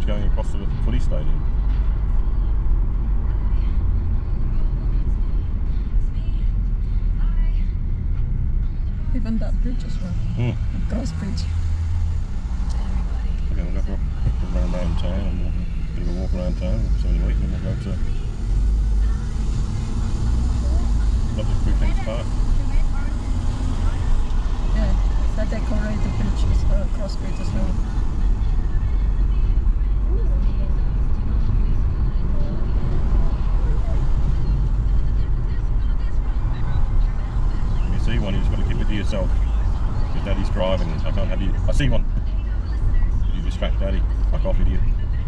going across to the footy stadium. Even that bridge as well. The cross bridge. Okay, we'll go for a run around town and a bit of a walk around town, see the week, and then we'll go to Quick Things Park. Yeah, that decorated bridge is cross bridge as well. If you see one, you just got to keep it to yourself. Because Daddy's driving, I can't have you. I see one. You distract Daddy. Fuck off, idiot.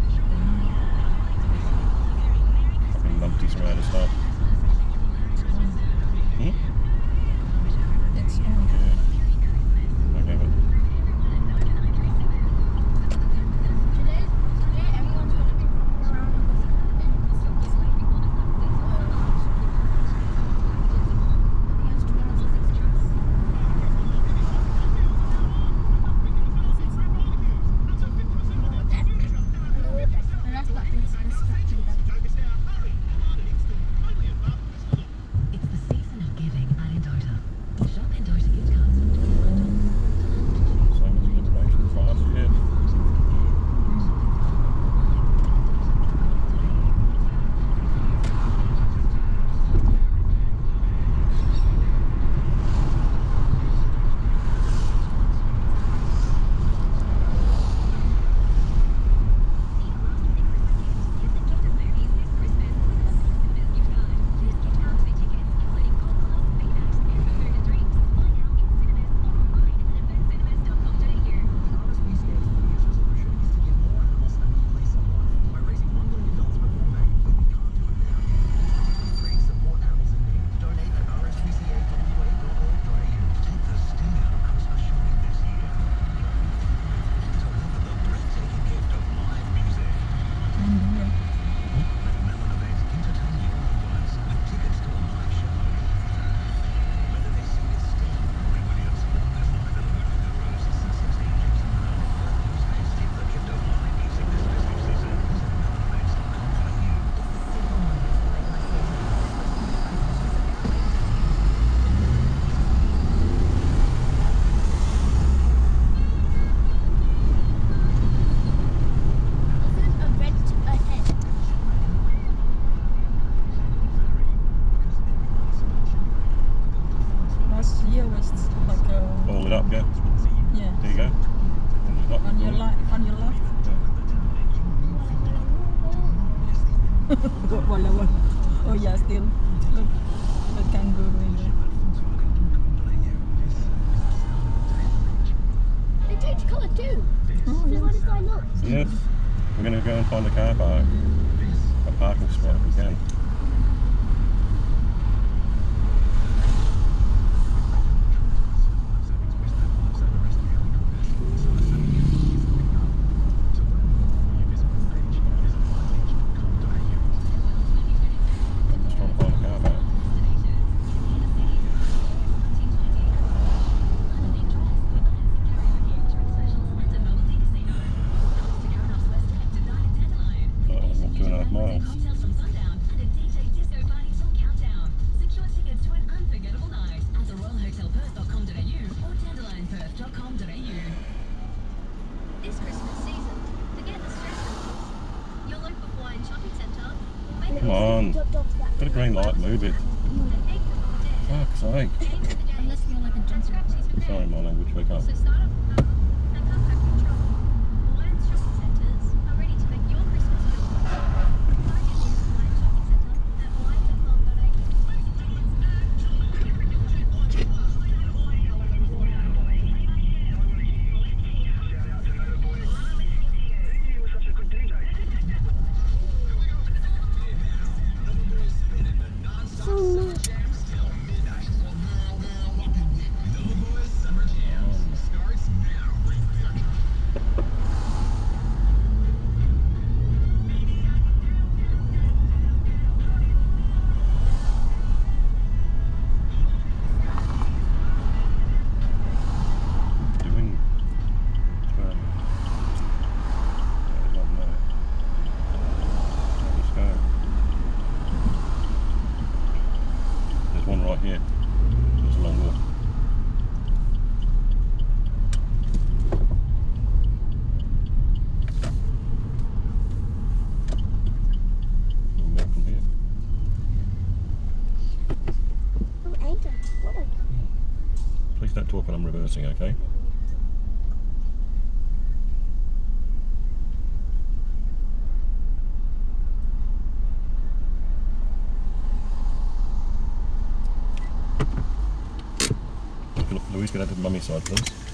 Fucking numpties around and stuff. It's on. Yeah. Okay, but all it up, yeah? Yeah. There you go. On your left. Wala. Oh yeah, still. Look, the kangaroo in there. They change colour too. Oh, So what yes. if I look? Yes. We're going to go and find a car park. A parking spot if we can. Miles. This Christmas season, forget the stress levels. Your local wine shopping centre will make Come on. Got a green light, move it. Fuck's sake. Unless you're like a Johnson. Sorry, my language, wake up. So start off and come back control. Wine shopping centres are ready to make your Christmas feel find your nearest wine shopping centre at wine.com.au. servicing, okay? Louise, get out to the mummy side, please.